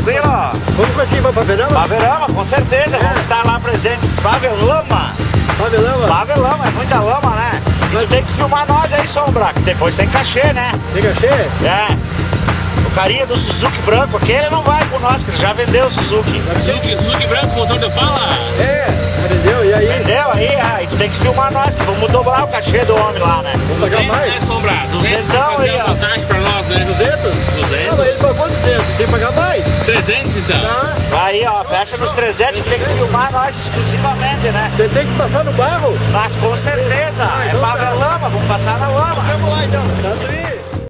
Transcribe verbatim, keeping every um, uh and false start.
tranquilo? Vamos conseguir para Pavelama? Pavelama, com certeza. É. Vamos estar lá presentes. Pavelama. Pavelama? Pavelama, é muita lama, né? Mas tem que filmar nós aí, Sombra, que depois tem cachê, né? Tem cachê? É. O carinha do Suzuki branco, aquele não vai com nós, porque já vendeu o Suzuki. Suzuki, Suzuki branco, motor de pala? É, vendeu, e aí? Vendeu aí, aí tu tem que filmar nós, que vamos dobrar o cachê do homem lá, né? Vamos pagar mais? Né, Sombra? duzentos Duzentão fazer aí, a ó. vantagem pra nós, né? duzentos? duzentos? Não, mas ele pagou duzentos, tem que pagar mais. trezentos então? Tá? Aí, ó, fecha nos trezentos, tem que filmar nós exclusivamente, né? Você tem que passar no barro? Mas com certeza, Ah, é então tá. Pavelama, vamos passar na lama. Vamos lá então. Tanto aí.